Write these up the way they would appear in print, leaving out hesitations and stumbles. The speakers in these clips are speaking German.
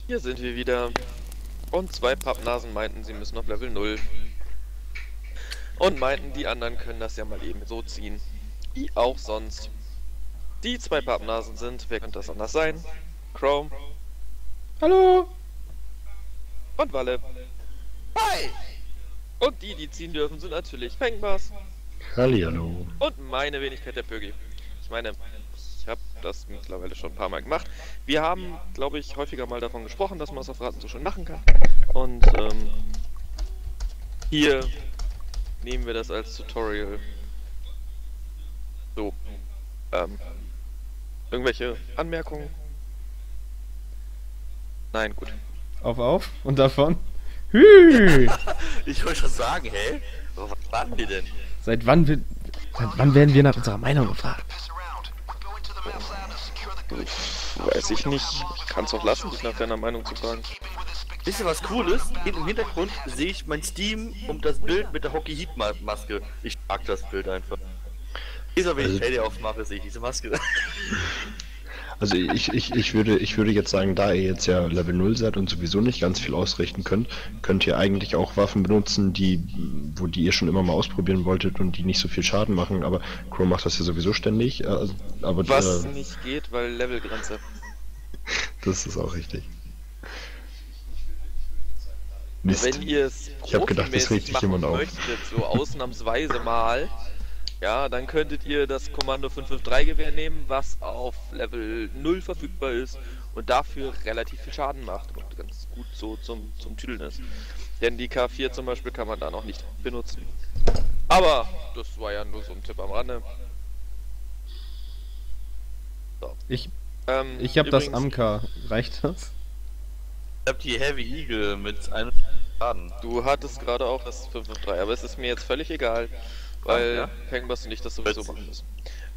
Hier sind wir wieder. Und zwei Pappnasen meinten, sie müssen auf Level 0. Und meinten, die anderen können das ja mal eben so ziehen. Wie auch sonst. Die zwei Pappnasen sind, wer könnte das anders sein? Chrome Hallo! und Walle. Hi! Und die ziehen dürfen, sind natürlich Pengbars Hallihallo. und meine Wenigkeit der Pögi. Ich meine, ich habe das mittlerweile schon ein paar Mal gemacht. Wir haben, glaube ich, häufiger mal davon gesprochen, dass man das auf Raten so schön machen kann. Und hier nehmen wir das als Tutorial. So, irgendwelche Anmerkungen? Nein, gut. Auf und davon. Hü! Ich wollte schon sagen, hey, was waren wir denn? Seit wann werden wir nach unserer Meinung gefragt? Weiß ich nicht. Ich kann es auch lassen, dich nach deiner Meinung zu fragen. Wisst ihr was cool ist? Im Hintergrund sehe ich mein Steam und das Bild mit der Hockey Heat Maske. Ich mag das Bild einfach. Dieser, wenn ich Payday aufmache, sehe ich diese Maske. Also ich würde jetzt sagen, da ihr jetzt ja Level 0 seid und sowieso nicht ganz viel ausrichten könnt, könnt ihr eigentlich auch Waffen benutzen, die ihr schon immer mal ausprobieren wolltet und die nicht so viel Schaden machen, aber Chrome macht das ja sowieso ständig. Aber Was nicht geht, weil Levelgrenze. das ist auch richtig. Mist. Wenn ihr es Ich hab gedacht, das regt sich machen jemand auf. möchtet, so ausnahmsweise mal, ja, dann könntet ihr das Kommando 553 Gewehr nehmen, was auf Level 0 verfügbar ist und dafür relativ viel Schaden macht und ganz gut so zum Tüdeln ist. Denn die K4 zum Beispiel kann man da noch nicht benutzen. Aber das war ja nur so ein Tipp am Rande. So. Ich hab das übrigens, Amka. Reicht das? Ich hab die Heavy Eagle mit einem Schaden. Du hattest gerade auch das 553, aber es ist mir jetzt völlig egal, weil ja? Pengbars und ich das sowieso machen müssen.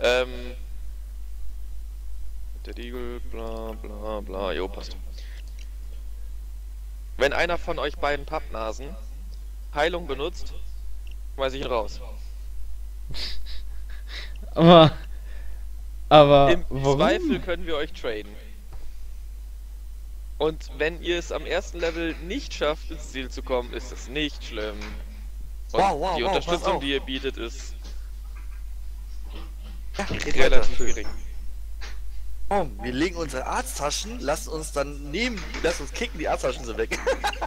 Der Eagle, bla bla bla, jo, passt. Wenn einer von euch beiden Pappnasen Heilung benutzt, schmeiß ich ihn raus. Aber Im warum? Zweifel können wir euch traden. Und wenn ihr es am ersten Level nicht schafft, ins Ziel zu kommen, ist es nicht schlimm. Und die pass Unterstützung, auf. die ihr bietet, ist Geht relativ weiter. gering. Komm, wir legen unsere Arzttaschen, lassen uns kicken, die Arzttaschen sind weg.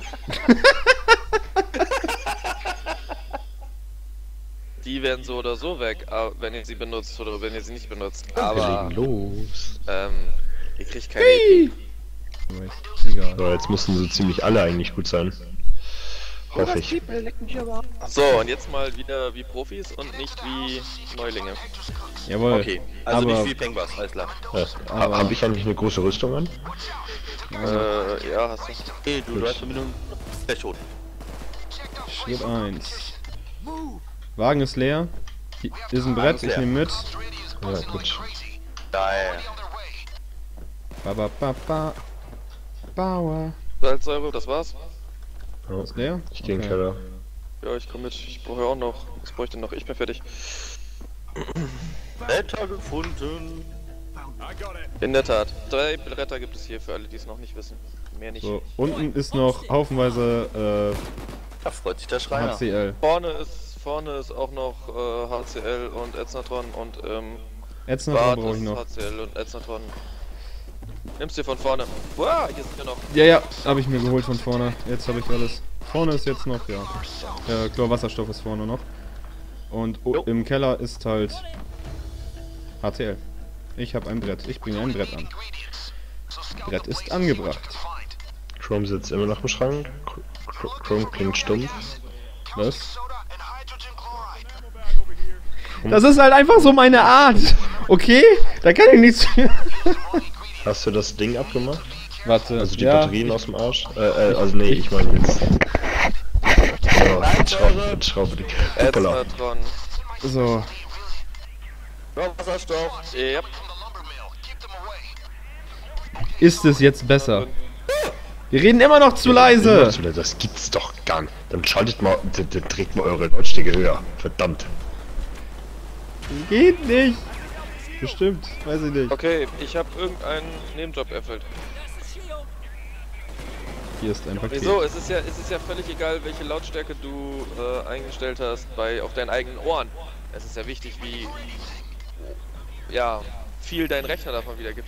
Die werden so oder so weg, wenn ihr sie benutzt oder wenn ihr sie nicht benutzt. Wir Aber legen los. ihr kriegt keine EP. Egal. So, jetzt müssen so ziemlich alle eigentlich gut sein. Hoffe ich. So, und jetzt mal wieder wie Profis und nicht wie Neulinge. Jawohl. Okay, also aber, nicht viel Pengbars, alles klar. Ja. Aber- Habe ich eigentlich eine große Rüstung an? Ja, hast du. Okay, du hast Minuten gleich tot. Schritt 1. Wagen ist leer. Hier ist ein Brett, ist ich leer. nehme mit. Ja, gut. Geil. Ba. Bauer. Salzsäure, das war's. Ja. Ist leer? Ich gehe in den Okay. Keller. Ja, ich komme mit. Ich brauche ja auch noch. Was bräuchte ich noch? Ich bin fertig. Wetter gefunden. In der Tat. 3 Bretter gibt es hier für alle, die es noch nicht wissen. Mehr nicht. So, unten ist noch haufenweise Da freut sich der Schreiner. HCL. Vorne ist auch noch HCL und Etznatron und Ätzender Bart brauche ich ist noch. HCL und Etznatron. Nimmst dir von vorne. Wow, hier sind wir noch. Ja, habe ich mir geholt von vorne. Jetzt habe ich alles. Vorne ist jetzt noch, ja. Chlorwasserstoff ist vorne noch. Und Jo. im Keller ist halt HCL. Ich habe ein Brett. Ich bringe ein Brett an. Brett ist angebracht. Chrome sitzt immer noch im Schrank. Chrome klingt stumpf. Was? Das ist halt einfach so meine Art. Okay? Da kann ich nichts für. Hast du das Ding abgemacht? Warte. Also die ja, Batterien aus dem Arsch? Also nee, ich meine jetzt. Ja, Schraube die. Hoppala. Etznatron. So. Wasserstoff. Yep. Ist es jetzt besser? Wir reden immer noch zu leise. Das gibt's doch gar nicht. Dann schaltet mal, dann dreht mal eure Lautstärke höher. Verdammt. Geht nicht. Bestimmt. Weiß ich nicht. Okay, ich habe irgendeinen Nebenjob erfüllt. Hier ist ein Paket. Wieso? Es ist ja völlig egal, welche Lautstärke du eingestellt hast auf deinen eigenen Ohren. Es ist ja wichtig, wie viel dein Rechner davon wiedergibt.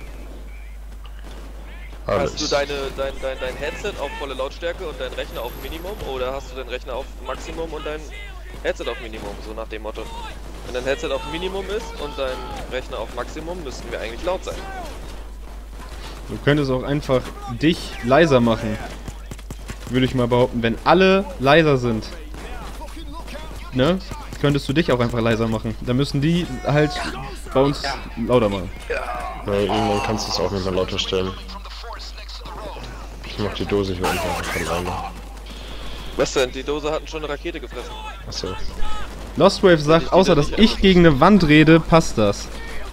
Alles. Hast du dein Headset auf volle Lautstärke und dein Rechner auf Minimum, oder hast du deinen Rechner auf Maximum und dein Headset auf Minimum, so nach dem Motto? Wenn dein Headset auf Minimum ist und dein Rechner auf Maximum, müssten wir eigentlich laut sein. Du könntest auch einfach dich leiser machen. Würde ich mal behaupten, wenn alle leiser sind. Ne? Könntest du dich auch einfach leiser machen. Dann müssen die halt bei uns lauter machen. Ja, irgendwann kannst du es auch nicht mehr lauter stellen. Ich mach die Dose hier unten von alleine. Was denn? Die Dose hatten schon eine Rakete gefressen. Achso. Lostwave sagt, außer dass ich gegen eine Wand rede, passt das.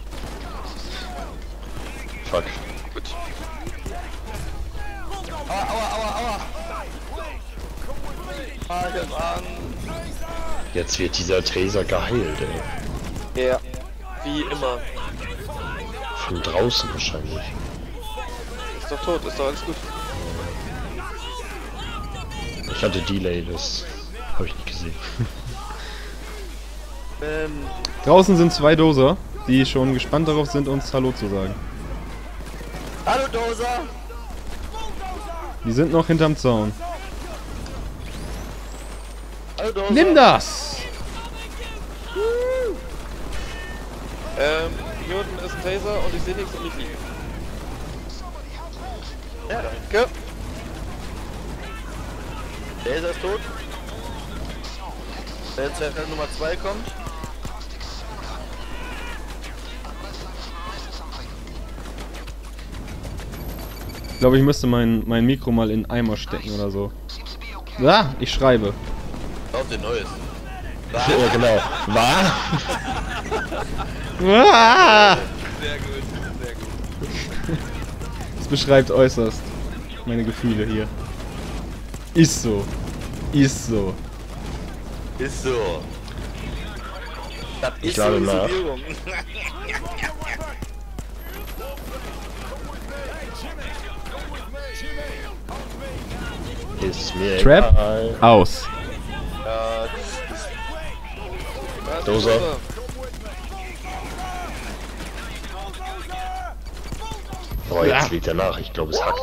Fuck. Gut. Jetzt wird dieser Taser geheilt, ey. Ja. Wie immer. Von draußen wahrscheinlich. Ist doch tot, ist doch alles gut. Ich hatte Delay, das habe ich nicht gesehen. Draußen sind 2 Doser, die schon gespannt darauf sind, uns Hallo zu sagen. Hallo Doser! Die sind noch hinterm Zaun. Hallo Doser! Nimm das! Hier unten ist ein Taser und ich sehe nichts und ich fliege. Ja, danke. Taser ist tot. Wenn jetzt Nummer 2 kommt. Ich glaube, ich müsste mein Mikro mal in einen Eimer stecken oder so. Ja, ich schreibe. Auf den neues. Ja, genau. War? Ah! Sehr gut, sehr gut. Das beschreibt äußerst meine Gefühle hier. Ist so. Ist so. Ist so. Das Ich ist lade so nach. Isolierung. Ist mir Trap? egal. Aus. Doser. Boah, jetzt Ja. liegt er nach. Ich glaube, es hackt.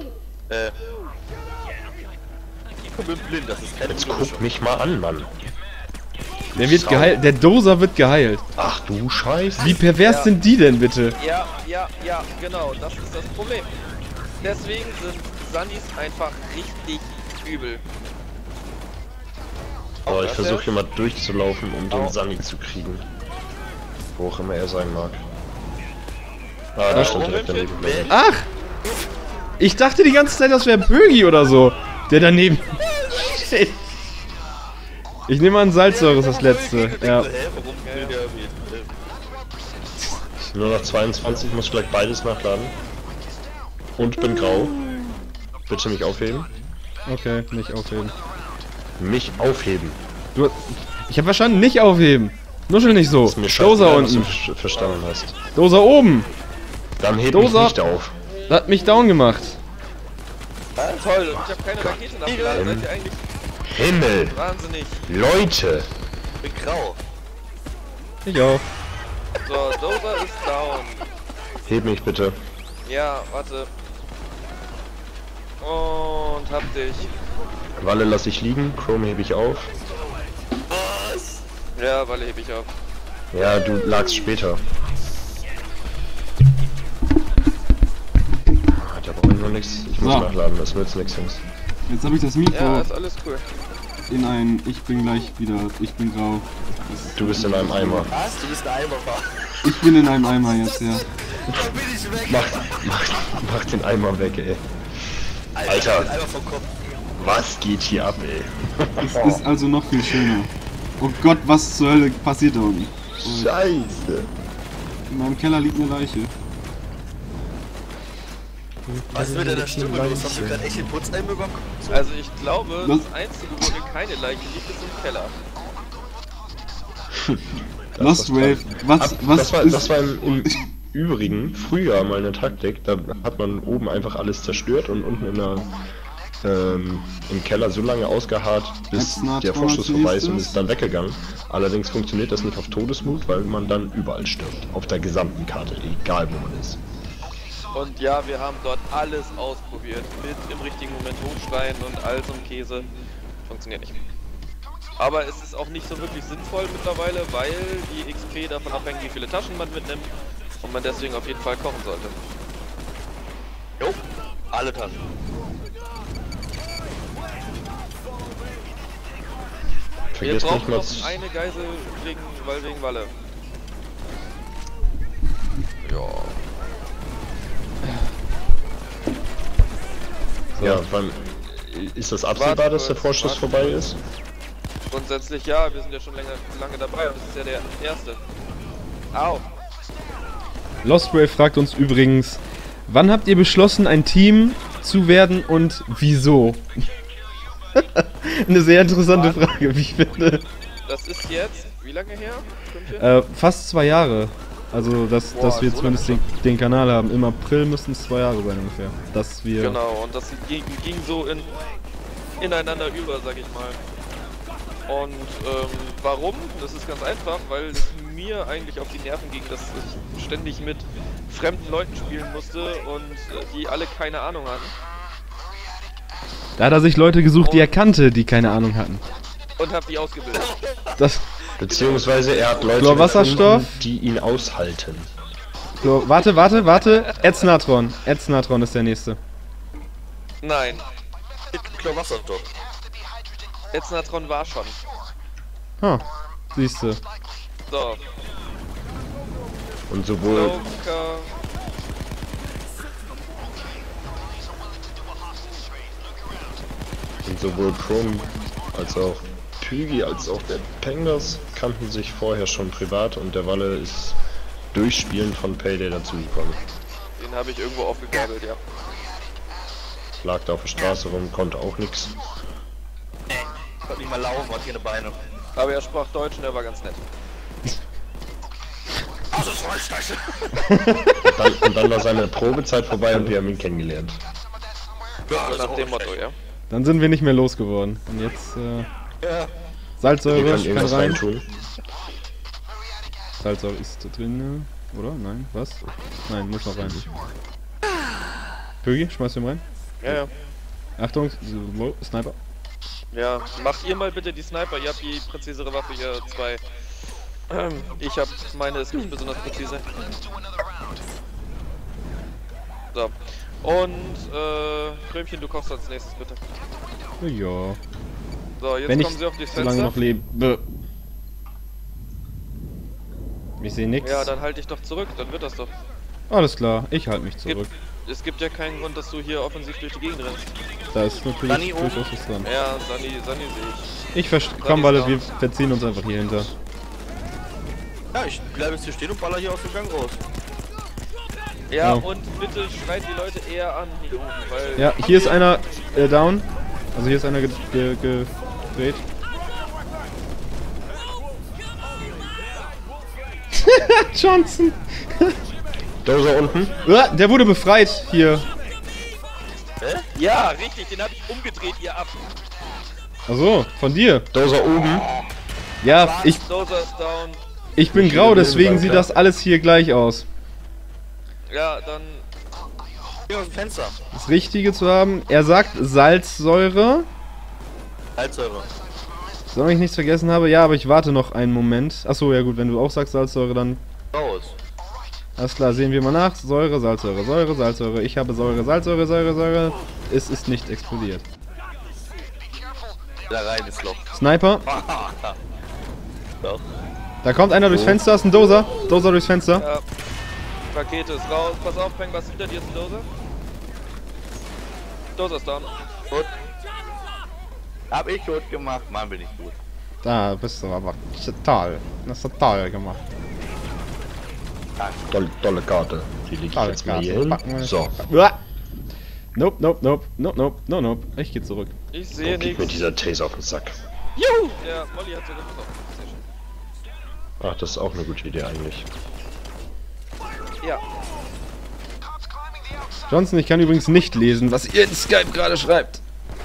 Ich bin blind, das ist keine Jetzt Überraschung. guck mich mal an, Mann. Der wird geheilt. Der Doser wird geheilt. Ach du Scheiße. Wie pervers Ja. sind die denn bitte? Ja, genau, das ist das Problem. Deswegen sind Sunnis einfach richtig übel. Aber ich das versuche ja. hier mal durchzulaufen, um den Au. Sunny zu kriegen. Wo auch immer er sein mag. Ah, da stand direkt daneben. Moment. Ach! Ich dachte die ganze Zeit, das wäre Bögi oder so. Der daneben steht. Ich nehme an, Salzsäure ist das letzte. Ja. Warum will der mit? Nur noch 22, muss gleich beides nachladen. Und bin grau. Bitte mich aufheben. Okay, nicht aufheben. Mich aufheben. Du, ich habe verstanden, nicht aufheben. Nuschel nicht so. Ist mir Doser scheißegal, was unten. du verstanden hast. Doser oben. Dann heb Doser. mich nicht auf. Das hat mich down gemacht. Ah, toll, und ich habe keine Rakete nachgeladen. Seid ihr eigentlich Himmel! wahnsinnig? Leute! Ich bin grau. Ich auch. So, Dozer ist down. Heb mich bitte. Ja, warte. Und hab dich. Walle lasse ich liegen, Chrome hebe ich auf. Ja, Walle heb ich auf. Ja, du lagst später. Hat aber auch noch nichts. Ich muss So. nachladen, das nützt nichts, Jungs. Jetzt habe ich das Ja, Mikro ist alles cool. in ein Ich bin gleich wieder. Ich bin grau. Du bist in einem Eimer. Was? Du bist ein Eimer. Ich bin in einem Eimer jetzt, ja. Dann bin ich weg. Mach den Eimer weg, ey. Alter. Eimer vom Kopf. Was geht hier ab, ey? Es ist also noch viel schöner. Oh Gott, was zur Hölle passiert da unten? Scheiße. In meinem Keller liegt eine Leiche. Was ist mit deiner Stimme los? Hast du gerade echt den Putzeimer bekommen? Also ich glaube, Was? das einzige, wo mir keine Leiche liegt, ist im Keller. Lost Wave, was Das war im Übrigen früher mal eine Taktik. Da hat man oben einfach alles zerstört und unten in der im Keller so lange ausgeharrt, bis Hetzner der Tor Vorschuss als vorbei ist und nächstes. ist dann weggegangen. Allerdings funktioniert das nicht auf Todesmut, weil man dann überall stirbt. Auf der gesamten Karte, egal wo man ist. Und ja, wir haben dort alles ausprobiert. Mit im richtigen Moment hochschreien und all so ein Käse. Funktioniert nicht. Aber es ist auch nicht so wirklich sinnvoll mittlerweile, weil die XP davon abhängt, wie viele Taschen man mitnimmt. Und man deswegen auf jeden Fall kochen sollte. Jo, alle Taschen. Wir Vergesst brauchen nicht mal... noch eine Geisel wegen Walle. Ja. Ja, ist das absehbar, dass der Vorschuss vorbei ist? Grundsätzlich ja, wir sind ja schon lange dabei und das ist ja der erste. Au! Lost Ray fragt uns übrigens, wann habt ihr beschlossen, ein Team zu werden und wieso? Eine sehr interessante Frage, wie ich finde. Das ist jetzt, wie lange her? Fast 2 Jahre. Also, dass wir so zumindest den Kanal haben. Im April müssten es 2 Jahre sein ungefähr. Dass wir... Genau, und das ging so ineinander über, sag ich mal. Und warum? Das ist ganz einfach, weil es mir eigentlich auf die Nerven ging, dass ich ständig mit fremden Leuten spielen musste und die alle keine Ahnung hatten. Da hat er sich Leute gesucht, die er kannte, die keine Ahnung hatten. Und hab die ausgebildet. Das... Beziehungsweise er hat Leute Chlorwasserstoff? gefunden, die ihn aushalten. So, warte. Etznatron. Etznatron ist der nächste. Nein, Chlorwasserstoff. Etznatron war schon. Ha, siehste. So, Und sowohl Loka. Chrome als auch Pügi als auch der Pengas kannten sich vorher schon privat und der Walle ist durch Spielen von Payday dazugekommen. Den habe ich irgendwo aufgegabelt, ja. Lag da auf der Straße rum, konnte auch nichts. Konnte nicht mal laufen, hat keine Beine. Aber er sprach Deutsch und er war ganz nett. Also voll scheiße. Und dann war seine Probezeit vorbei und wir haben ihn kennengelernt. Ja, So nach dem Motto, ja. Dann sind wir nicht mehr losgeworden. Und jetzt, Ja. Salzsäure, Ihr könnt kann irgendwas rein. reintun. Salzsäure ist drin, oder? Nein, was? Nein, muss noch rein. Pögi, schmeißt du ihn rein? Ja. Achtung, so, Sniper. Ja, macht ihr mal bitte die Sniper, ihr habt die präzisere Waffe, ihr zwei. Ich hab meine ist nicht besonders präzise. So. Und, Krömchen, du kochst als nächstes bitte. Ja. So, jetzt Wenn ich kommen sie auf die so lange Fenster. noch lebe. Ich sehe nichts. Ja, dann halte ich doch zurück, dann wird das doch. Alles klar, ich halte mich zurück. Es gibt ja keinen Grund, dass du hier offensiv durch die Gegend rennst. Da ist natürlich Sunny oben. durchaus was dran. Ja, Sunny sehe ich. Komm, Walle, wir verziehen uns einfach hier hinter. Ja, ich bleibe jetzt hier stehen und baller hier aus dem Gang raus. Ja, Ja. und bitte schreit die Leute eher an hier oben, weil... Ja, hier ist einer down. Also hier ist einer gedreht. Johnson! Dozer unten. Der wurde befreit hier. Ja, richtig, den habe ich umgedreht, ihr ab. Achso, von dir. Dozer oben. Ja, Dozer ist down. ich bin grau, deswegen sieht das alles hier gleich aus. Ja, dann... Hier aus dem Fenster. Das Richtige zu haben. Er sagt Salzsäure. Salzsäure. Solange ich nichts vergessen habe. Ja, aber ich warte noch einen Moment. Achso, ja gut, wenn du auch sagst Salzsäure, dann... Raus. Alles klar, sehen wir mal nach. Säure, Salzsäure, Säure, Salzsäure. Ich habe Säure, Salzsäure, Säure, Säure. Es ist nicht explodiert. Da rein ins Loch. Sniper. Doch. Da kommt einer durchs Fenster. Ist ein Dozer. Dozer durchs Fenster. Ja, Rakete ist raus. Pass auf, Peng, was hinter dir ist ein Dozer? Dozer ist down. Gut. Hab ich gut gemacht. Mann, bin ich gut. Da bist du aber total. Das ist total gemacht. Tolle Karte. Die lege ich jetzt mal hier hin. So. Uah. Nope, nope, nope, nope, nope, nope, nope. Ich geh zurück. Ich sehe Geht mir nichts. dieser Taser auf den Sack. Juhu! Der Molly hat sogar pass auf. Sehr schön. Ach, das ist auch eine gute Idee eigentlich. Ja. Johnson, ich kann übrigens nicht lesen, was ihr in Skype gerade schreibt.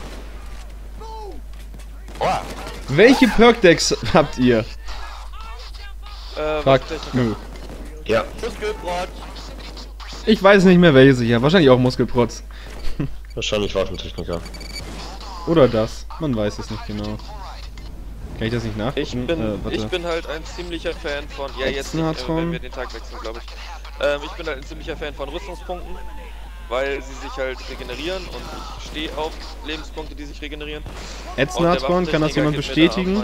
Welche Perk-Decks habt ihr? Fragt. Nö. Ja, Muskelbrot. Ich weiß nicht mehr welche sicher. Wahrscheinlich auch Muskelprotz. wahrscheinlich Waffentechniker. Oder das. Man weiß es nicht genau. Kann ich das nicht nachgucken? Ich bin halt ein ziemlicher Fan von... Ja, jetzt nicht, wenn wir den Tag wechseln, glaube ich. Ich bin halt ein ziemlicher Fan von Rüstungspunkten, weil sie sich halt regenerieren und ich stehe auf Lebenspunkte, die sich regenerieren. Etznatron, kann das jemand bestätigen?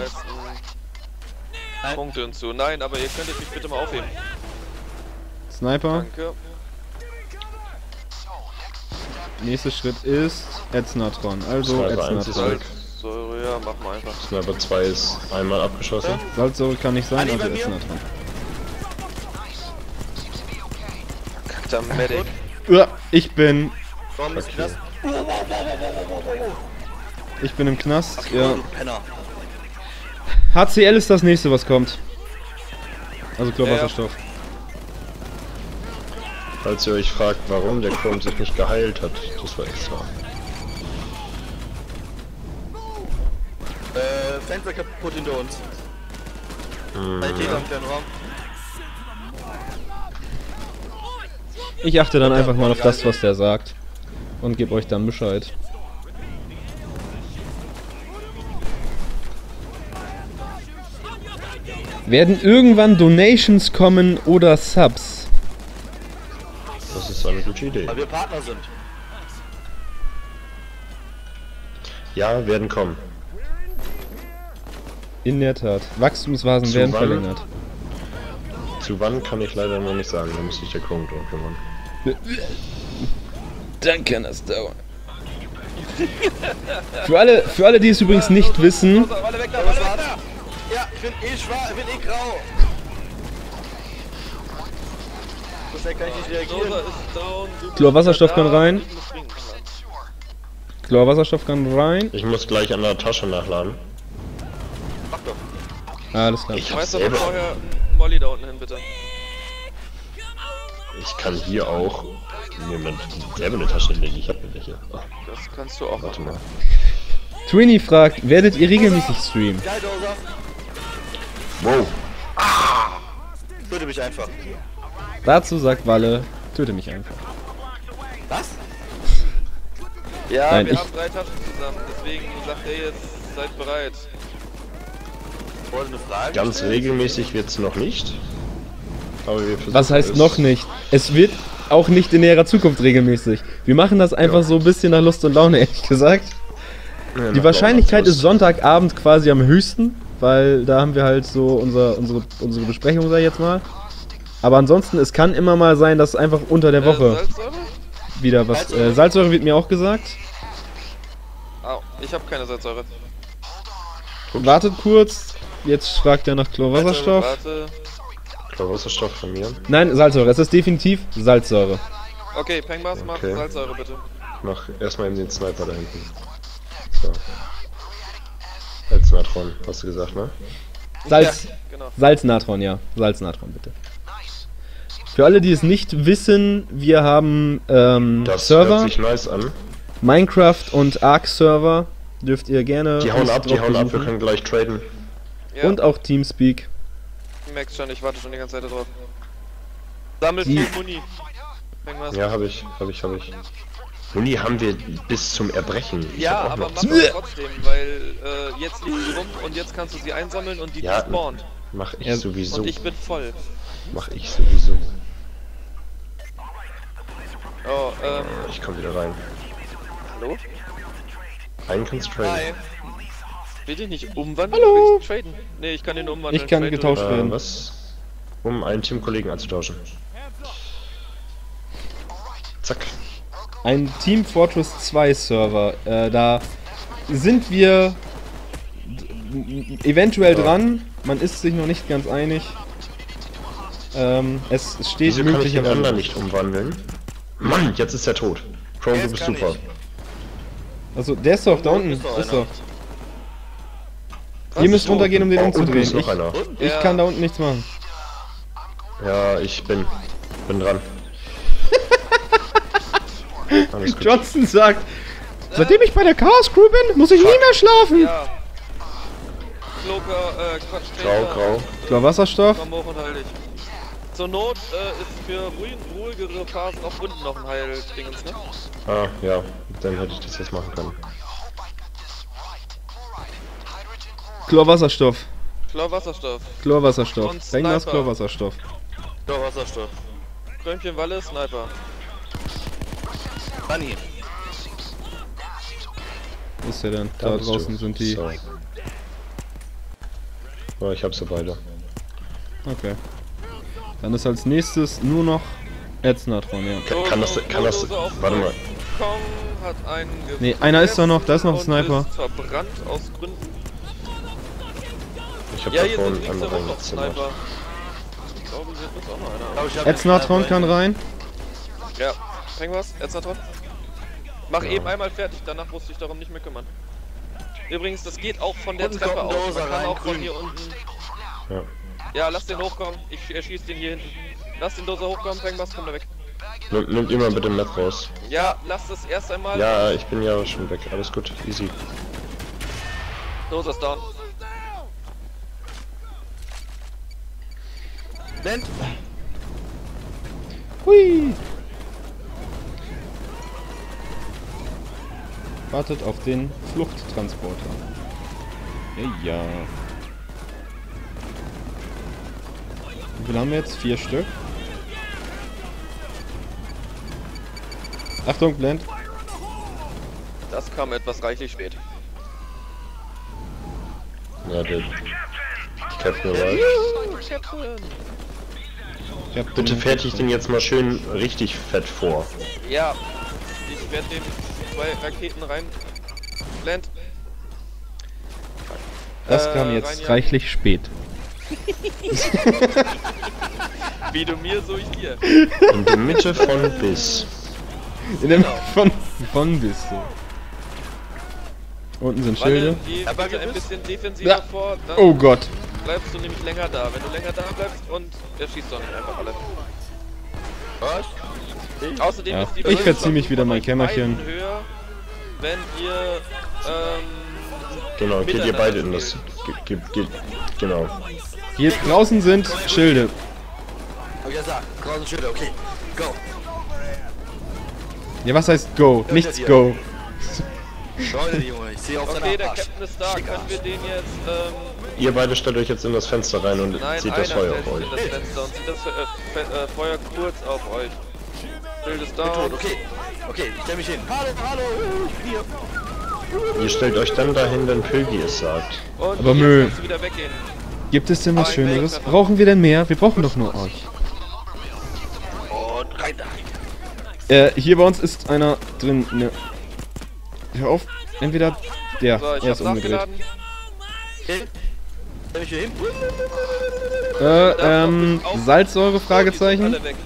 Punkte hinzu. Nein, aber ihr könntet mich bitte mal aufheben. Sniper. Danke. Nächster Schritt ist Etznatron. Also Sniper 1 ist Etznatron. weg. So, ja, mach mal einfach. Sniper 2 ist einmal abgeschossen. Salzsäure kann nicht sein, Ali also bei mir? Etznatron. Kackter Medic. Ich bin... Warum ist das? Ich bin im Knast, ja. Du Penner. HCL ist das nächste, was kommt. Also Chlorwasserstoff. Falls ihr euch fragt, warum der Chrome sich nicht geheilt hat, das war extra. Fenster kaputt hinter uns. Qualität am kleinen Raum. Ich achte dann einfach mal auf das, was der sagt. Und gebe euch dann Bescheid. Werden irgendwann Donations kommen oder Subs? Das ist eine gute Idee. Weil wir Partner sind. Ja, werden kommen. In der Tat. Wachstumsphasen Zu werden wann? verlängert. Zu wann kann ich leider noch nicht sagen, da muss sich der Chrome drum kümmern. Dann kann das dauern. Für alle, die es übrigens nicht wissen, Alle weg da, Ja, alle weg da! Ja, ich bin eh schwarz, ich bin eh grau. So schnell kann ich nicht reagieren. Rosa ist down, du bist Chlorwasserstoff kann da, rein. ich muss springen. Chlorwasserstoff kann rein. Ich muss gleich an der Tasche nachladen. Mach doch. Alles klar. Ich Schmeiß hab doch mal selber. vorher Molly da unten hin, bitte. Ich kann hier auch mir selber eine Tasche legen. Ich hab eine welche. Oh, Das kannst du auch warte machen. mal. Trini fragt, werdet ihr regelmäßig streamen? Geil, Doser. Wow. Töte mich einfach. Dazu sagt Walle, töte mich einfach. Was? Ja, Nein, wir ich- haben 3 Taschen zusammen, deswegen sagt er jetzt, seid bereit. Wollte eine Frage Ganz stellen? regelmäßig wird's noch nicht. Aber wir versuchen Was heißt es. noch nicht? Es wird auch nicht in näherer Zukunft regelmäßig. Wir machen das einfach Ja. so ein bisschen nach Lust und Laune, ehrlich gesagt. Ja, Die nach Wahrscheinlichkeit ist Laune, Sonntagabend quasi am höchsten, weil da haben wir halt so unsere Besprechung, sag ich jetzt mal. Aber ansonsten, es kann immer mal sein, dass einfach unter der Woche Salzsäure? wieder was... Salzsäure wird mir auch gesagt. Au, ich habe keine Salzsäure. Wartet kurz. Jetzt fragt er nach Chlorwasserstoff. Warte. Wasserstoff von mir. Nein, Salzsäure. Es ist definitiv Salzsäure. Okay, Pengmas, mach Okay. Salzsäure bitte. Mach erstmal eben den Sniper da hinten. So. Etznatron, hast du gesagt, ne? Salz... Ja, genau. Salznatron, ja. Salznatron, bitte. Für alle, die es nicht wissen, wir haben Das Server, hört sich nice an. Minecraft und Ark-Server. Dürft ihr gerne Die hauen uns ab, die drauf hauen ab, wir besuchen. können gleich traden. Ja, Und auch Teamspeak. ich merk's schon, ich warte schon die ganze Zeit drauf. Sammelt Die- viel Muni. Pengmas. Ja, hab ich. Muni haben wir bis zum Erbrechen. Ich Ja, hab auch aber noch mach zwei. das trotzdem, weil jetzt liegt sie rum und jetzt kannst du sie einsammeln und die Ja, spawnt. Mach ich Ja, sowieso. Und ich bin voll. Mach ich sowieso. Oh, Ich komm wieder rein. hallo? Einen kannst du traden. Hi. Will ich nicht umwandeln? Hallo? Will ich traden? Nee, ich kann den umwandeln. Ich kann Trade getauscht oder- werden. Was? Um einen Teamkollegen anzutauschen. Zack. Ein Team Fortress 2 Server. Da sind wir eventuell dran. Man ist sich noch nicht ganz einig. Es steht Wieso kann ich den anderen möglicherweise. nicht umwandeln? Mann, jetzt ist er tot. Chrome, du Jetzt bist kann super. ich. Also der ist doch da unten. Ist doch Ist einer. doch. Ihr müsst runtergehen, um den Oh, unten umzudrehen. ist noch einer. Ich Ja. kann da unten nichts machen. Ja, ich bin dran. Alles gut. Johnson sagt, seitdem ich bei der Chaos Crew bin, muss ich nie mehr schlafen. Ja. Grau. Klar, Wasserstoff. Komm hoch und heil dich. Zur Not ist für ruhigere Phasen auch unten noch ein Heil-Dingens, ne? Ah, ja. Dann hätte ich das jetzt machen können. Chlorwasserstoff. Chlorwasserstoff. Chlorwasserstoff. Und Rengas Sniper. Chlorwasserstoff. Doch, Wasserstoff. Krömchen Walle, Sniper. Bunny. Wo ist der denn? Da bist draußen du. sind die. So. Oh, ich hab sie beide. Okay. Dann ist als nächstes nur noch Erznatron, ja. Kann das... Warte mal. Kong hat einen Nee, einer ist da noch, da ist noch ein und Sniper. ist verbrannt aus Gründen. Ich hab Ja, da hier vorhin sind links einen aber noch reingezimmert. Sniper. Ich glaube, hier ist auch noch einer. Erznatron kann rein. Ja, bring was, Erznatron. Mach eben einmal fertig, danach musst du dich darum nicht mehr kümmern. Übrigens, das geht auch von der Unten Treppe kommt ein aus. Doser Man kann rein, auch von grün. hier unten. Ja. Ja, lass den hochkommen. Ich erschieß den hier hinten. Lass den Doser hochkommen, bring was, komm da weg. Nimmt ihr mal bitte Map raus. Ja, lass das erst einmal. Ja, ich bin ja schon weg. Alles gut, easy. Doser ist down. Blend. Hui! Wartet auf den Fluchttransporter. Ja, ja. Wie viel haben wir jetzt? 4 Stück. Achtung, Blend. Das kam etwas reichlich spät. Ja, der Captain arrived. Ich hab Bitte den- fertig den jetzt mal schön richtig fett vor. Ja, ich werde dem 2 Raketen rein. Blend. Das kam jetzt Reinjagen. reichlich spät. Wie du mir, so ich dir. In der Mitte von bis. In dem von bis so. Unten sind Walle, Schilde. geh Aber bitte ein gewiss. bisschen defensiver Ja. vor, dann Oh Gott. bleibst du nämlich länger da. Wenn du länger da bleibst und er schießt doch nicht einfach alle. Was? Außerdem Ja, ist die ich Verletzung verzieh mich wieder von mein euch Kämmerchen. beiden höher, wenn ihr Genau, geht ihr miteinander beide in das. Genau. Hier draußen sind Schilde. Hab ich ja gesagt. Draußen Schilder, okay. Go. Ja, was heißt go? Nichts go. Leute, Junge, ich sehe auf Okay, seinen der Arsch. Captain ist da. Schick Können wir Arsch. den jetzt Ihr beide stellt euch jetzt in das Fenster rein und nein, zieht einer das Feuer stellt auf sich euch. in das Fenster und zieht das Feuer kurz auf euch. Bild ist Bin tot, down. okay. Okay, ich stell mich hin. Hallo, ich bin hier. Ihr stellt euch dann dahin, wenn Pilgi es sagt. Und Aber jetzt Müll. kannst du wieder weggehen. Gibt es denn was Ein Schöneres? Welttreffer. Brauchen wir denn mehr? Wir brauchen doch nur euch. Und rein da. Hier bei uns ist einer drin. Ne. Hör auf. Entweder der. So, ich Er ist hab's umgedreht. nachgeladen. Okay. Stell mich hier hin. Salzsäure? Oh, die sind Fragezeichen. alle weg.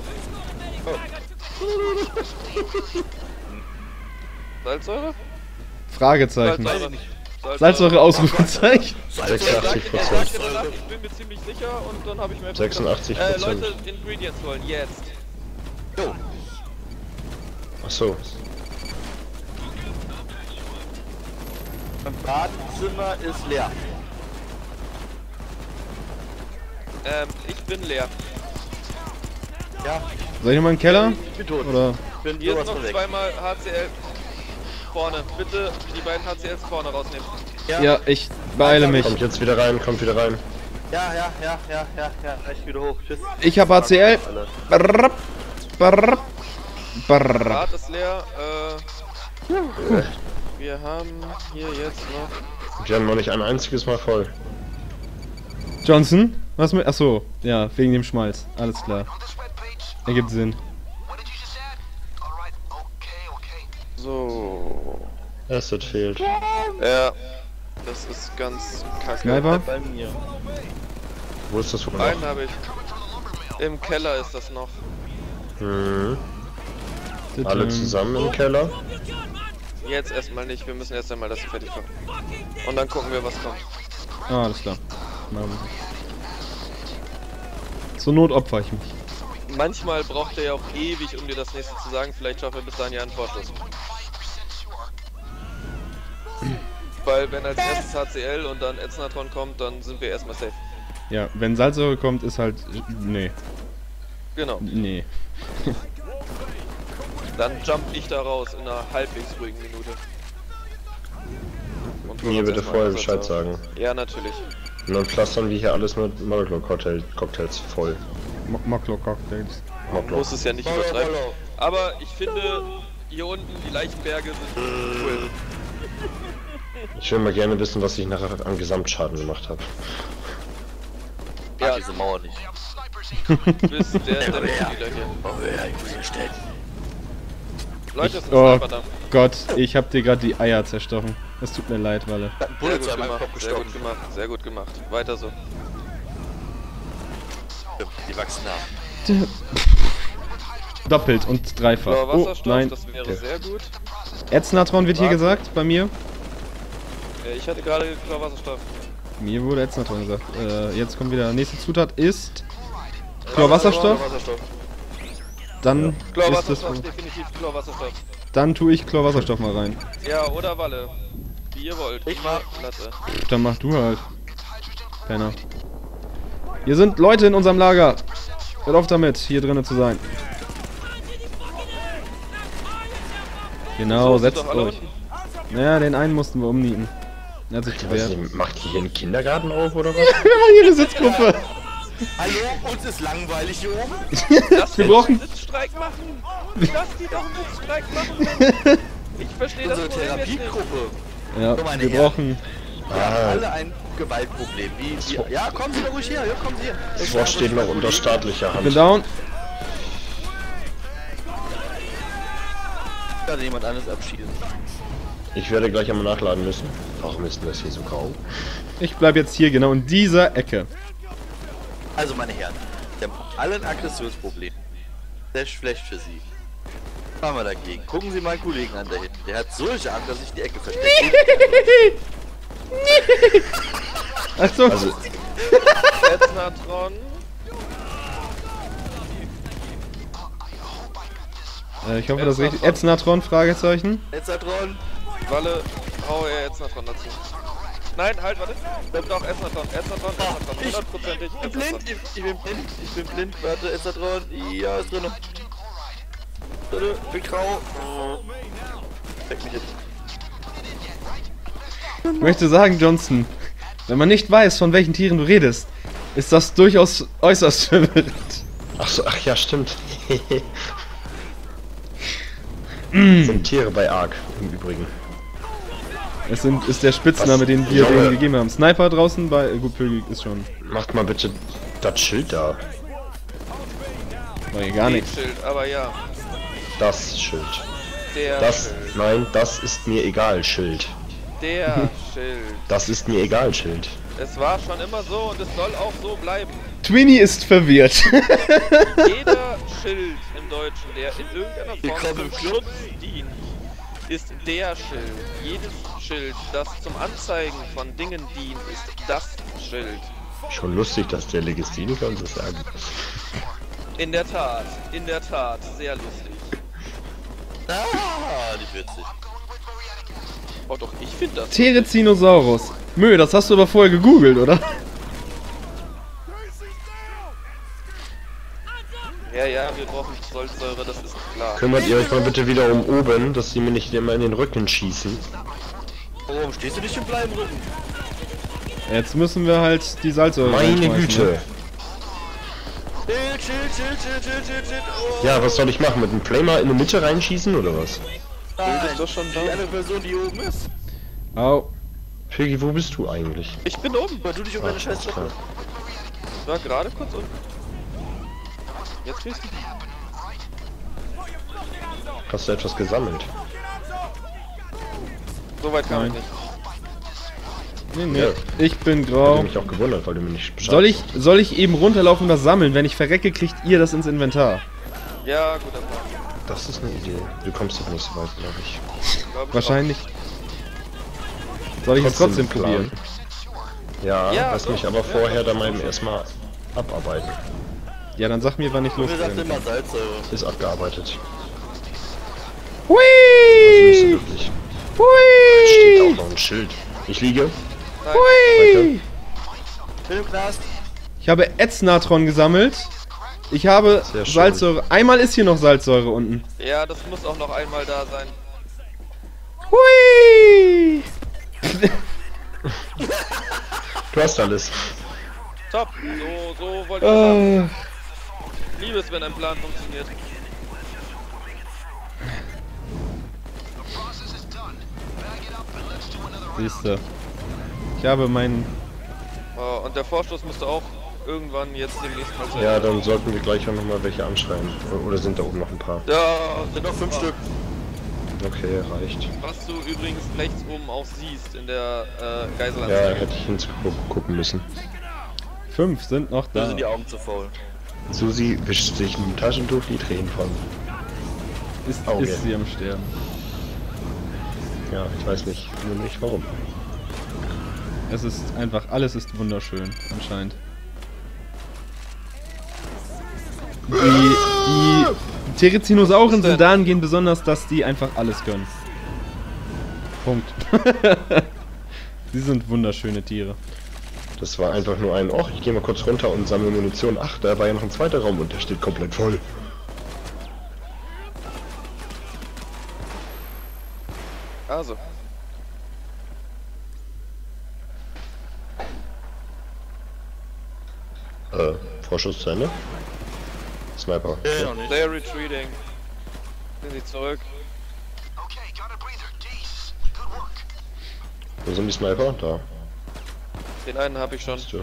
Salzsäure? Fragezeichen. Salzsäure. Salzsäure Ausrufezeichen. 86%. Ich bin mir ziemlich sicher und dann habe ich mir... 86%. Leute, Ingredients holen, jetzt. Jo. Achso. Mein Badezimmer ist leer. Ich bin leer. Ja, Soll ich nochmal in den Keller? ich bin tot. Oder? Ich bin Hier ist sowas noch von weg. zweimal HCL vorne. Bitte die beiden HCLs vorne rausnehmen. Ja, ich beeile mich. Kommt jetzt wieder rein, kommt wieder rein. Ja. Ich wieder hoch. Tschüss. Ich hab ACL. Alle. Brrrr, brrrr, brrrr. Rad ist leer. Wir haben hier jetzt noch... Wir haben noch nicht ein einziges Mal voll. Johnson? Was mit. Achso, ja, wegen dem Schmalz. Alles klar. Ergibt Sinn. So... Asset fehlt. Ja, das ist ganz kacke. Sniper? Bei mir. Wo ist das wohl Einen noch? habe ich. Im Keller ist das noch. Mhm. Alle zusammen im Keller. Jetzt erstmal nicht, wir müssen erst einmal das fertig machen. Und dann gucken wir, was kommt. Ah, alles klar. Machen wir. Zur Not opfer ich mich. Manchmal braucht er ja auch ewig, um dir das nächste zu sagen. Vielleicht schaffen wir bis dahin ja einen Vorschuss. Weil wenn als erstes HCl und dann Etznatron kommt, dann sind wir erstmal safe. Ja, wenn Salzsäure kommt, ist halt... Nee. Genau. Nee. Dann jump ich da raus in einer halbwegs ruhigen Minute. Und Mir bitte erstmal vorher Einsatz Bescheid auf. sagen. Ja, natürlich. Und dann pflastern wir hier alles mit Molotov-Cocktails voll. Moklo-Cocktails. Man muss es ja nicht übertreiben. Aber ich finde, hier unten die Leichenberge sind cool. Ich will mal gerne wissen, was ich nachher an Gesamtschaden gemacht habe. Ja, Diese Mauer nicht. du bist der Spieler hier. Oh ja, ich muss hier stellen. Leute, das ist ein Oh Sniper da. Gott, ich hab dir gerade die Eier zerstochen. Es tut mir leid, Walle. Ein Sehr Bullet gut zu meinem gemacht, Kopf sehr gut gestoppt. gemacht, sehr gut gemacht. Weiter so. Die wachsen nach. Doppelt und dreifach. Blauer Oh, Wasserstoff, nein. das wäre sehr gut. Etznatron wird hier Warte. gesagt, bei mir. Ich hatte gerade blauer Wasserstoff. Mir wurde Etznatron gesagt. Jetzt kommt wieder. Nächste Zutat ist Chlorwasserstoff. Wasserstoff. Dann Blauer ist das, Wasserstoff, definitiv blauer Wasserstoff. dann tue ich Chlorwasserstoff mal rein. Ja, oder Walle. Wie ihr wollt. Ich mach. Latte. Dann mach du halt. Penner. Hier sind Leute in unserem Lager. Hört auf damit, hier drinnen zu sein. Genau, So, sind setzt doch alle euch. unten. Naja, den einen mussten wir umnieten. Er hat sich Was, gewehrt. macht die hier einen Kindergarten auf oder was? Hier eine Sitzgruppe. Hallo, uns ist langweilig hier oben. Lass Wir die brauchen- einen Sitzstreik machen! Lass die doch einen Sitzstreik machen! Ich verstehe das Unsere Problem jetzt nicht. Therapiegruppe. Ja, So, meine wir Herren. brauchen... Wir haben alle ein Gewaltproblem. Ja, kommen Sie doch ruhig her. Ja, kommen Sie her. Das Wort steht noch unter staatlicher Ich bin Hand. down. Gerade jemand anderes abschießen. Ich werde gleich einmal nachladen müssen. Warum ist denn das hier so grau? Ich bleib jetzt hier genau in dieser Ecke. Also, meine Herren, wir haben alle ein Aggressionsproblem. Sehr schlecht für Sie. Was machen wir dagegen? Gucken Sie meinen Kollegen an da hinten. Der hat solche Angst, dass sich die Ecke versteckt. Achtung. Also, Etznatron. Ich hoffe, das ist richtig. Etznatron, Fragezeichen. Etznatron. Walle, hau er Etznatron dazu. Nein, halt, warte. Kommt auch Etznatron. Etznatron, Etznatron. Hundertprozentig. Ich bin blind. Ich bin blind. Ich bin blind. Warte, Etznatron. Ja, ist drin. Warte, bin grau. Weg mich jetzt. Ich möchte sagen, Johnson, wenn man nicht weiß, von welchen Tieren du redest, ist das durchaus äußerst verwirrend. ach ja, stimmt. Sind Tiere bei Ark im Übrigen. Ist der Spitzname, Was? den wir Junge. denen gegeben haben. Sniper draußen bei... Gut, Pögel ist schon... Macht mal bitte das Schild da. War hier gar nichts. Schild, aber ja. Das Schild. Der Das, Schild. nein, das ist mir egal, Schild. Der Schild. Das ist mir egal, Schild. Es war schon immer so und es soll auch so bleiben. Twinny ist verwirrt. Jeder Schild im Deutschen, der in irgendeiner Willkommen Form im zum Club. Schutz dient, ist der Schild. Jedes Schild, das zum Anzeigen von Dingen dient, ist das Schild. Schon lustig, dass der Legistiniker uns das sagt. In der Tat, sehr lustig. Ah, die witzig. Oh doch, ich finde das. Therizinosaurus. Mö, das hast du aber vorher gegoogelt, oder? Ja, wir brauchen Salzsäure, das ist klar. Kümmert ihr euch mal bitte wieder um oben, dass sie mir nicht immer in den Rücken schießen. Warum stehst du nicht im bleiben Rücken? Jetzt müssen wir halt die Salzsäure Meine reinschmeißen, Güte. ne? Chill. Oh. Ja, was soll ich machen? Mit einem Flamer in die Mitte reinschießen oder was? Nein, ist doch schon da. die andere Person, die oben ist. Au. Piggy, wo bist du eigentlich? Ich bin oben. Weil du dich um deine scheiß alles klar. Truppe. Ich war gerade kurz unten. Jetzt kriegst du. Hast du etwas gesammelt? So weit kam ich Nein. nicht. Nee. Ja. Ich bin Ich grau. habe mich auch gewundert, weil du mir nicht Bescheid Soll ich eben runterlaufen und das sammeln? Wenn ich verrecke, kriegt ihr das ins Inventar. Ja, guter Plan. Das ist eine Idee. Du kommst doch nicht so weit, glaube ich. Glaub ich Wahrscheinlich. Soll ich es trotzdem Plan. probieren? Ja, Ja, lass doch. mich aber Ja, vorher doch. dann mal erstmal abarbeiten. Ja, dann sag mir, wann ich Wir sagten losgehe. immer Salzsäure. Ist abgearbeitet. Also nicht so Hui! wirklich. Steht auch Hui! noch ein Schild. Ich liege. Hui! Bin im Knast. Ich habe Ätznatron gesammelt. Ich habe Sehr schön. Salzsäure. Einmal ist hier noch Salzsäure unten. Ja, das muss auch noch einmal da sein. Hui! Du hast alles. Top. So wollte ich das haben. Äh, Liebe es, wenn ein Plan funktioniert. siehste. Ich habe meinen... Oh, und der Vorstoß müsste auch irgendwann jetzt demnächst mal sein. Ja, dann sollten wir gleich auch nochmal welche anschreiben. Oder sind da oben noch ein paar? Ja, Sind noch 5 Stück. Okay, reicht. Was du übrigens rechts oben auch siehst in der Ja, Geiselanzeige. hätte ich hingucken müssen. 5 sind noch Da da. sind die Augen zu faul. Susi wischt sich mit dem Taschentuch die Tränen von. Auge. Ist sie am Sterben. Ja, ich weiß nicht, nur nicht warum. Es ist einfach, alles ist wunderschön, anscheinend. Die Therizzinosauren sind dahingehend besonders, dass die einfach alles können. Punkt. Sie sind wunderschöne Tiere. Das war einfach nur ein, ich gehe mal kurz runter und sammle Munition. Ach, da war ja noch ein zweiter Raum und der steht komplett voll. Also. Vorschuss zu Ende. Sniper. Ja, noch nicht. They're retreating. Sind sie zurück. Wo sind die Sniper? Da. Den einen habe ich schon. Bist du.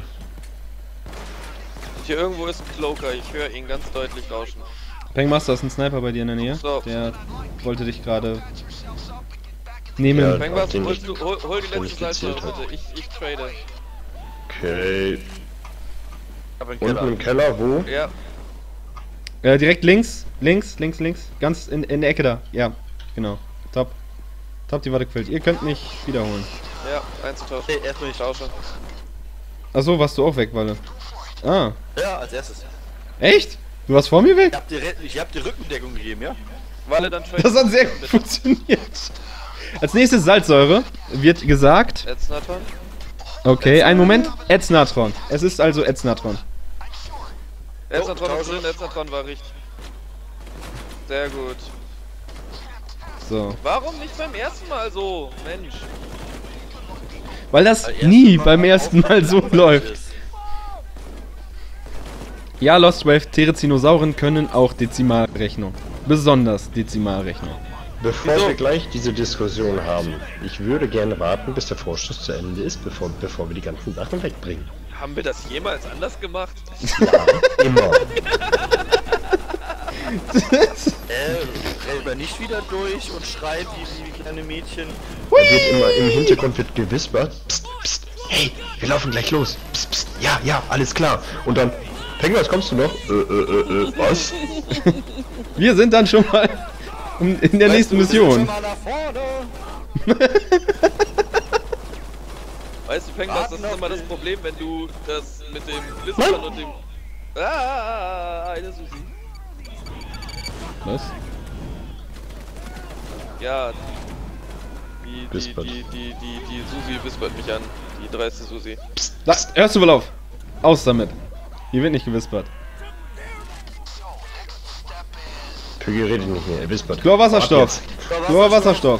Hier irgendwo ist ein Cloaker, ich höre ihn ganz deutlich rauschen. Pengmaster ist ein Sniper bei dir in der Nähe. So. Der wollte dich gerade nehmen. Ja, Fangwas, den hol die den letzte ich Salzsäure gezielt bitte, ich trade. Okay. Aber im Unten Keller. im Keller, wo? Ja, Direkt links. Ganz in der Ecke da. Ja, genau. Top. Top, die Warte quillt. Ihr könnt mich wiederholen. ja, einzutauschen. Hey, erstmal nicht Tausche. Achso, warst du auch weg, Walle? Ah. Ja, als erstes. Echt? Du warst vor mir weg? Ich hab dir Rückendeckung gegeben, ja? Walle, dann trade. Das hat sehr gut funktioniert. Als nächstes Salzsäure wird gesagt. Ätznaton. Okay, einen Moment. Ätznatron. Es ist also Ätznatron. Ätznaton ist tausche. drin, Ätznaton war richtig. Sehr gut. So. Warum nicht beim ersten Mal so? Mensch. Weil das Weil nie erste beim Mal ersten Mal so aufgefallen läuft. ist. Ja, Lost Wave Therizzinosauren können auch Dezimalrechnung. Besonders Dezimalrechnung. Bevor Wieso? wir gleich diese Diskussion haben, ich würde gerne warten, bis der Vorschuss zu Ende ist, bevor wir die ganzen Sachen wegbringen. Haben wir das jemals anders gemacht? Ja, immer. Rennt man nicht wieder durch und schreit wie kleine Mädchen. Da wird immer im Hintergrund wird gewispert. Psst, psst, hey, wir laufen gleich los. Psst, psst, ja, alles klar. Und dann, Pengwas, kommst du noch? Was? Wir sind dann schon mal in der nächsten Mission. Mal nach vorne. Weißt du, Pengwas, das ist immer das Problem, wenn du das mit dem Blizzard und dem... eine Susi. Was? Ja, die Wispert. Susi wispert mich an. Die dreiste Susi. Da, hörst du wohl auf? Aus damit. Hier wird nicht gewispert. Pügel redet nicht mehr, er wispert. Chlorwasserstoff. Wart Chlorwasserstoff.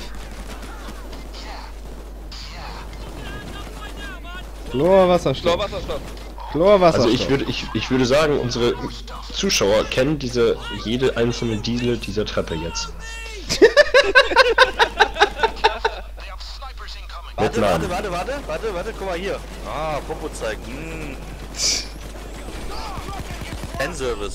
Chlorwasserstoff. Chlorwasserstoff. Chlorwasserstoff. Also ich würde sagen, unsere Zuschauer kennen jede einzelne Diele dieser Treppe jetzt. Mit Namen. Warte, guck mal hier. Ah, Popo zeigen. Fanservice.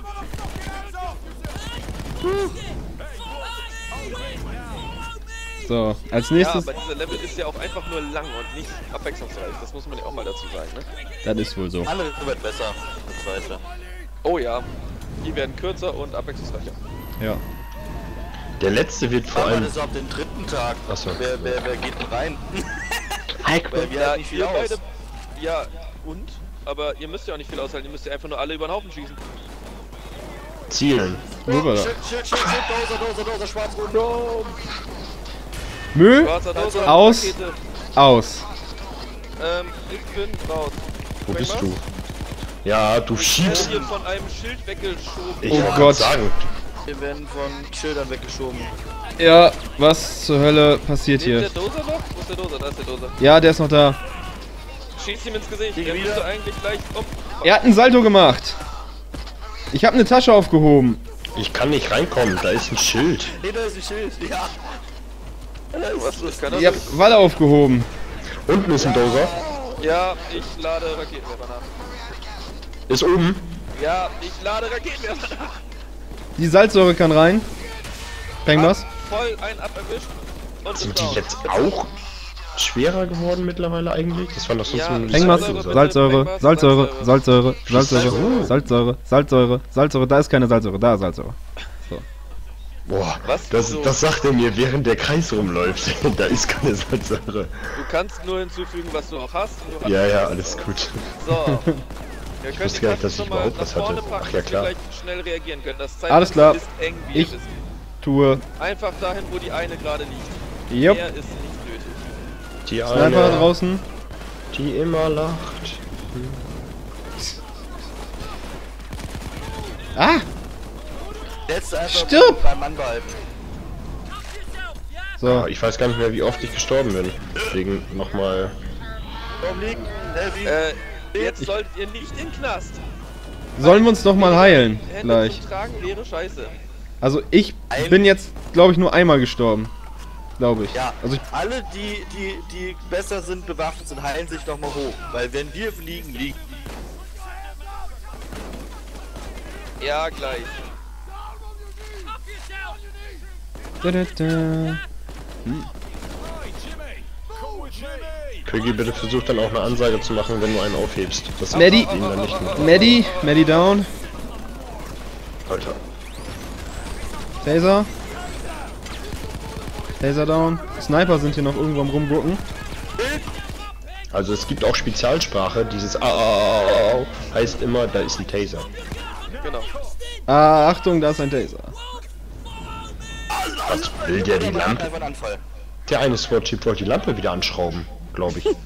So, als Ja, nächstes. aber dieser Level ist ja auch einfach nur lang und nicht abwechslungsreich. Das muss man ja auch mal dazu sagen, ne? Das ist wohl so. Andere wird besser. Das zweite. Oh ja. Die werden kürzer und abwechslungsreicher. Ja. Der letzte wird vor Aber allem... das ist ab dem 3. Tag. Achso. Wer geht denn rein? Weil wir halten nicht viel ihr aus. beide. Ja, und? Aber ihr müsst ja auch nicht viel aushalten, ihr müsst ja einfach nur alle über den Haufen schießen. Zielen. Rüber da. Schild, Doser, schwarz-rot. Müll Schwarzer Doser, aus. Rakete. aus. Ich bin raus. Wo bist was? du? Ja, du Ich werde schiebst. hier von einem Schild weggeschoben. Ich Oh wollte Gott. sagen. Wir werden von Schildern weggeschoben. Ja, was zur Hölle passiert Lebt hier? der Doser noch? Wo ist der Doser? Da ist der Doser. Ja, der ist noch da. Schieß ihm ins Gesicht. Hier Der wieder? müsste eigentlich gleich um. Er hat einen Salto gemacht. Ich habe eine Tasche aufgehoben. Ich kann nicht reinkommen, da ist ein Schild. Nee, da ist ein Schild. Ja. Was ist? Kann er Ich habe Walle aufgehoben. Unten ist ein Dozer. Ja, ich lade Raketenwerfer nach. Ist oben. Ja, ich lade Raketenwerfer nach. Die Salzsäure kann rein. Peng was? Voll einen erwischt. Und Sind ist die down. jetzt auch schwerer geworden mittlerweile eigentlich? Das war doch sonst Ja, nur Peng was? Salzsäure, Salzsäure, Salzsäure, Salzsäure, Salzsäure, Salzsäure. Salzsäure, Salzsäure, Salzsäure. Da ist keine Salzsäure, da ist Salzsäure. Boah, Was? das So. sagt er mir, während der Kreis rumläuft. Da ist keine Salzsäure. Du kannst nur hinzufügen, was du auch hast. Und du hast Ja, ja, alles gut. So. Ihr könnt wusste die gar nicht, dass Tasten ich nochmal überhaupt nach was vorne hatte. packen, Ach ja, dass wir klar. gleich schnell reagieren können. Das Alles klar. ist eng wie Ich- ihr wisst. Tue. Einfach dahin, wo die eine gerade liegt. Jupp. Mehr ist nicht nötig. Die Sniper eine, draußen. die immer lacht. Ah! Letzte einfach Stirb! beim Mann behalten. So. Ich weiß gar nicht mehr, wie oft ich gestorben bin. Deswegen nochmal. Warum liegen? Jetzt solltet ihr nicht in den Knast. Sollen wir uns doch mal heilen? Hände Gleich. zum Tragen wäre scheiße. Also ich bin jetzt, glaube ich, nur einmal gestorben. Glaube ich. Ja, Also ich, alle, die besser sind, bewaffnet sind, heilen sich nochmal hoch. Weil wenn wir fliegen, liegen. Ja, gleich. da, da, da. Kögi, bitte versuch dann auch eine Ansage zu machen, wenn du einen aufhebst. Das Maddie. ihn dann nicht machen. Maddie down. Alter. Taser. Taser down. Sniper sind hier noch irgendwo am rumgucken. Also es gibt auch Spezialsprache, dieses heißt immer, da ist ein Taser. Genau. Ah, Achtung, da ist ein Taser. Was will der die Lampe? Einfach ein Anfall. Der eine SWAT-Typ wollte die Lampe wieder anschrauben, glaube ich.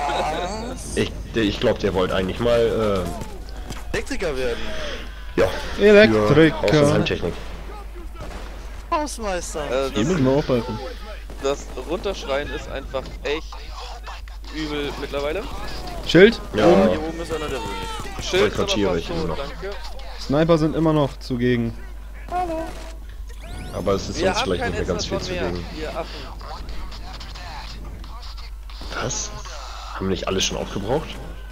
Ich glaube, der wollte eigentlich mal, Elektriker werden. ja, für Elektriker. Haus- und Heimtechnik. Hausmeister. Hier müssen wir aufhelfen. Das Runterschreien ist einfach echt übel mittlerweile. Schild. Ja, Hier oben ist einer der Ruhe. Schild ist aber Boykottiere fast ich immer tot, noch. danke. Sniper sind immer noch zugegen. aber es ist Wir sonst haben vielleicht kein nicht mehr ganz viel Essen zu mehr, gegen. ihr Affen. Was? Haben wir nicht alles schon aufgebraucht?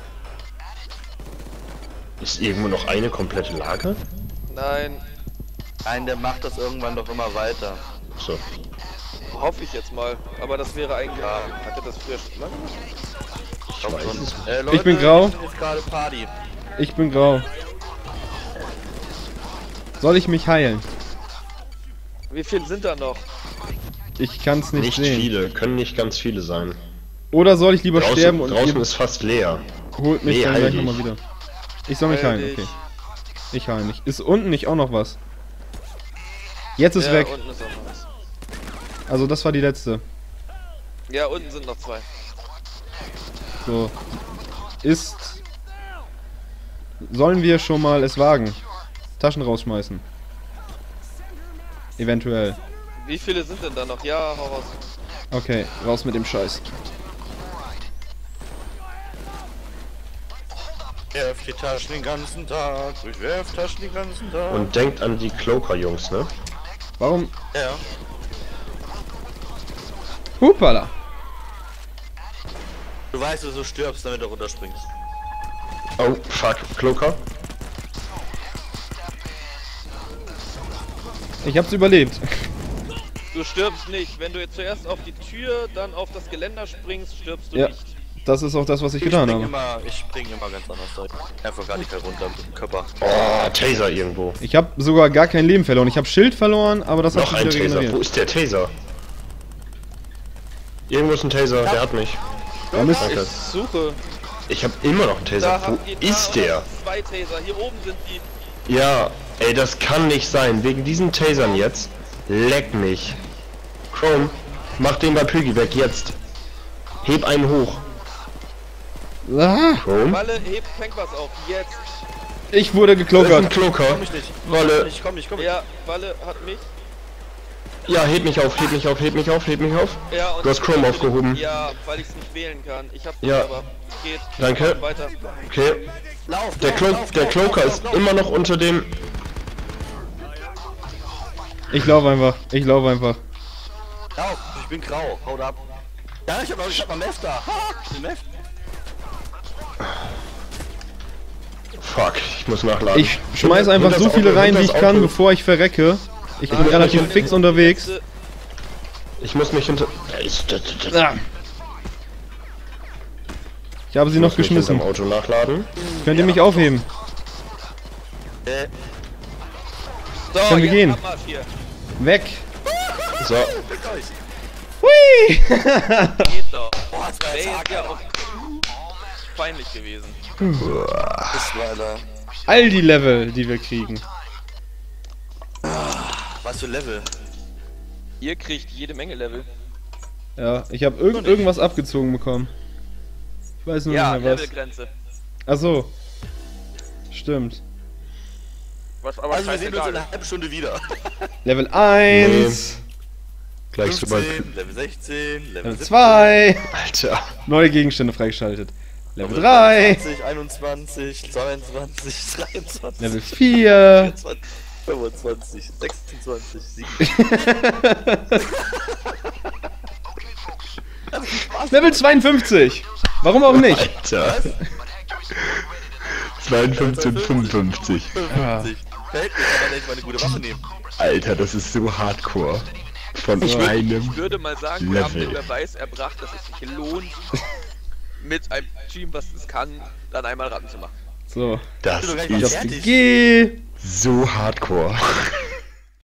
Ist irgendwo noch eine komplette Lage? Nein, Nein, der macht das irgendwann doch immer weiter. So. hoffe ich jetzt mal. Aber das wäre eigentlich... Hatte das früher schon immer gemacht? Ich weiß es nicht. Leute, Ich bin grau. wir sind jetzt gerade Party. Ich bin grau. Soll ich mich heilen? Wie viele sind da noch? Ich kann es nicht, Nicht sehen. viele, können nicht ganz viele sein. Oder soll ich lieber sterben Draußen, und draußen ihr ist fast leer. holt mich Nee, dann heil gleich dich. nochmal wieder? Ich soll mich Heil heilen, dich. okay. Ich heile mich. Ist unten nicht auch noch was? Jetzt ist Ja, weg. unten ist auch noch was. Also das war die letzte. Ja, unten sind noch zwei. So. Ist... Sollen wir schon mal es wagen? Taschen rausschmeißen. Eventuell. Wie viele sind denn da noch? Ja, hau raus. Okay, raus mit dem Scheiß. Werf die Taschen den ganzen Tag. Ich werf Taschen den ganzen Tag. Und denkt an die Cloaker-Jungs, ne? Warum? ja. Hupala! Du weißt, dass du stirbst, damit du runterspringst. Oh, fuck, Cloaker. Ich hab's überlebt. Du stirbst nicht. Wenn du jetzt zuerst auf die Tür, dann auf das Geländer springst, stirbst du Ja. nicht. Das ist auch das, was ich getan habe. Ich spring immer ganz anders. Einfach radikal runter mit dem Körper. Oh, Taser irgendwo. Ich habe sogar gar kein Leben verloren. Ich habe Schild verloren, aber das hat Noch sich ein wieder Taser. Wo regeneriert. ist der Taser? Irgendwo ist ein Taser, der hat mich. Da müsst Ich suche. Ich habe immer noch einen Da Taser. Wo habt ihr ist der? zwei Taser. Hier oben sind die. Ja, ey, das kann nicht sein. Wegen diesen Tasern jetzt. Leck mich. Chrome, mach den bei Pügi weg, jetzt. Heb einen hoch. Ah, Komm. Walle, fängt was auf, jetzt. ich wurde Das ist ein geklockert. Kloker. Komm ich nicht. Walle. Komm nicht. Ja, Walle hat mich. Ja, heb mich auf, heb mich auf, heb mich auf, heb mich auf. Ja, und Du hast Chrome aufgehoben. Ja, weil ich es nicht wählen kann. Ich hab Ja. aber geht. Danke. Weiter. Okay. Lauf, Der Cloaker ist immer noch unter dem... Ich laufe einfach. Ich laufe einfach. Lauf, ich bin grau, haut ab. Ja, ich hab mal Meth da. Ha, den Meth. Fuck, ich muss nachladen. Ich schmeiß einfach so viele rein, wie ich kann, bevor ich verrecke. Ich bin relativ fix unterwegs. Ich muss mich hinter... Ah. Ich habe sie noch geschmissen. Im Auto nachladen. Könnt ihr mich aufheben? So, Können wir jetzt gehen? Abmarsch hier. Weg! So, Hui! Geht doch. Boah, das war Der jetzt ist arg, ja Alter. auch peinlich gewesen. Das war, Alter. All die Level, die wir kriegen. Was für Level? Ihr kriegt jede Menge Level. Ja, ich habe irgendwas abgezogen bekommen. Ich weiß nur Ja, nicht mehr was. Levelgrenze. Ach so. Stimmt. Was aber Also wir sehen uns in scheißegal einer ist. halben Stunde wieder. Level 1, gleich sobald... 15, Level 16, Level Level 17, 2, Alter. neue Gegenstände freigeschaltet. Level 3, 20, 21, 22, 23, Level 4. 24, 25, 26, 27. Level 52. Warum auch nicht? Alter. 52 und 55. 50. Fällt mir, kann man echt mal eine gute Waffe nehmen. Alter, das ist so hardcore. Von Ich einem... würde mal sagen, wir haben Level. den Beweis erbracht, dass es sich lohnt, mit einem Team, was es kann, dann einmal Ratten zu machen. So. Das Ich bin doch gar nicht ist fertig. Geh. so hardcore.